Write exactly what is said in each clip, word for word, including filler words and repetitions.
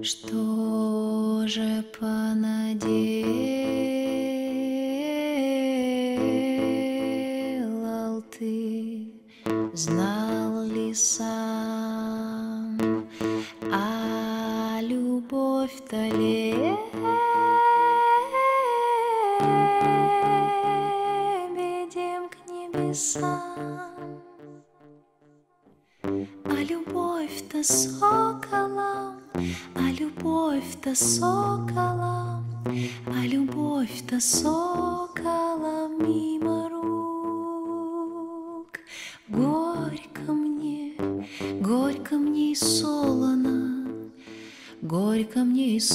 Что же понаделал ты, знал ли сам, а любовь-то лебедем к небесам, а любовь-то соколом, а любовь-то соколом, а любовь-то соколом мимо рук. Горько мне, горько мне и солоно, горько мне и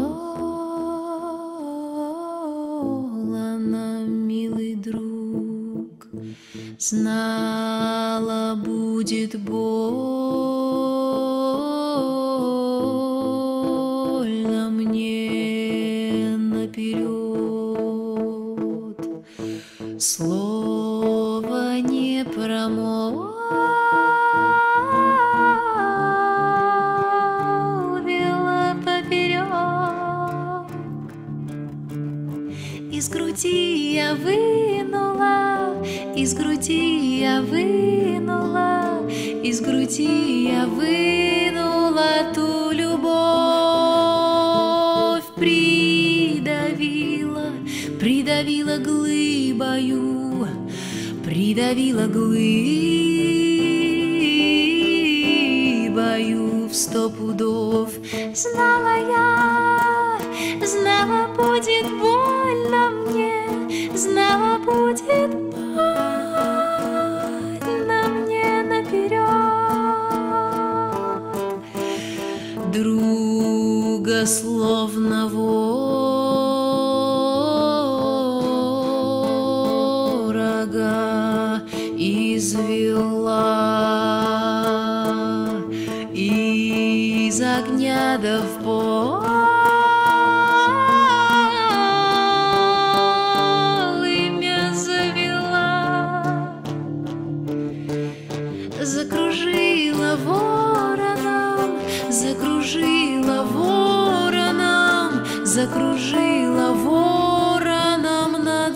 солоно, милый друг. Знала, будет больно мне наперед, слова не промолвила поперек. Из груди я вынула, из груди я вынула, из груди я вынула ту любовь, придавила, придавила глыбою, придавила глыбою в сто пудов. Знала я, знала, будет больно мне, знала, будет больно мне наперед. Друга словно ворога извела из огня да в полымя завела. Закружила вороном, закружила вороном, закружила вороном над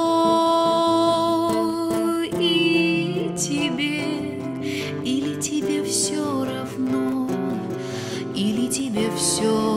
золой. И тебе, или тебе все равно, или тебе все